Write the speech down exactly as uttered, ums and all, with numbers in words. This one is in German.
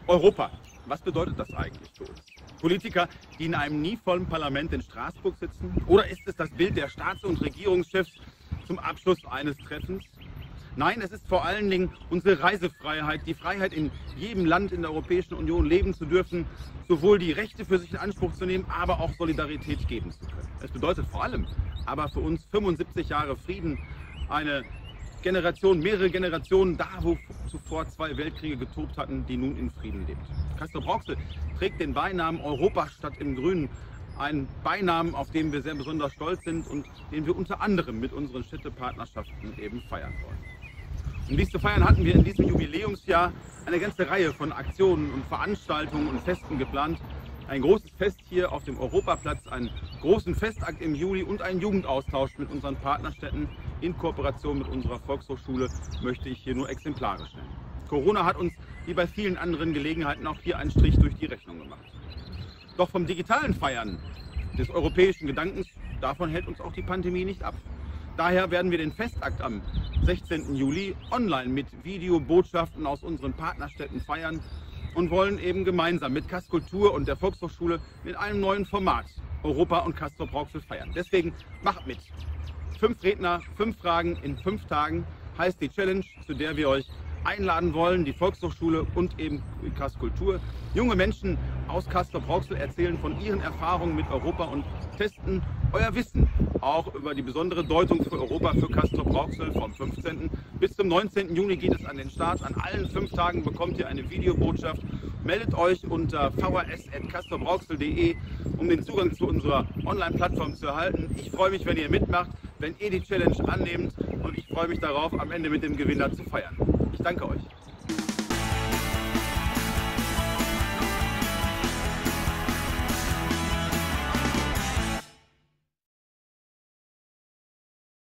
Europa. Was bedeutet das eigentlich für uns? Politiker, die in einem nie vollen Parlament in Straßburg sitzen? Oder ist es das Bild der Staats- und Regierungschefs zum Abschluss eines Treffens? Nein, es ist vor allen Dingen unsere Reisefreiheit, die Freiheit, in jedem Land in der Europäischen Union leben zu dürfen, sowohl die Rechte für sich in Anspruch zu nehmen, aber auch Solidarität geben zu können. Es bedeutet vor allem aber für uns fünfundsiebzig Jahre Frieden, eine Generation, mehrere Generationen da, wo zuvor zwei Weltkriege getobt hatten, die nun in Frieden lebt. Castrop-Rauxel trägt den Beinamen Europastadt im Grünen, ein Beinamen, auf den wir sehr besonders stolz sind und den wir unter anderem mit unseren Städtepartnerschaften eben feiern wollen. Um dies zu feiern, hatten wir in diesem Jubiläumsjahr eine ganze Reihe von Aktionen und Veranstaltungen und Festen geplant. Ein großes Fest hier auf dem Europaplatz, einen großen Festakt im Juli und einen Jugendaustausch mit unseren Partnerstädten in Kooperation mit unserer Volkshochschule möchte ich hier nur exemplarisch nennen. Corona hat uns, wie bei vielen anderen Gelegenheiten, auch hier einen Strich durch die Rechnung gemacht. Doch vom digitalen Feiern des europäischen Gedankens, davon hält uns auch die Pandemie nicht ab. Daher werden wir den Festakt am sechzehnten Juli online mit Videobotschaften aus unseren Partnerstädten feiern und wollen eben gemeinsam mit Kasskultur und der Volkshochschule mit einem neuen Format Europa und Castrop-Rauxel feiern. Deswegen macht mit! Fünf Redner, fünf Fragen in fünf Tagen heißt die Challenge, zu der wir euch einladen wollen, die Volkshochschule und eben Kasskultur. Junge Menschen aus Castrop-Rauxel erzählen von ihren Erfahrungen mit Europa und testen euer Wissen auch über die besondere Deutung für Europa für Castrop-Rauxel. Vom fünfzehnten bis zum neunzehnten Juni geht es an den Start. An allen fünf Tagen bekommt ihr eine Videobotschaft. Meldet euch unter v h s at castrop-rauxel punkt de, um den Zugang zu unserer Online-Plattform zu erhalten. Ich freue mich, wenn ihr mitmacht, wenn ihr die Challenge annehmt, und ich freue mich darauf, am Ende mit dem Gewinner zu feiern. Ich danke euch.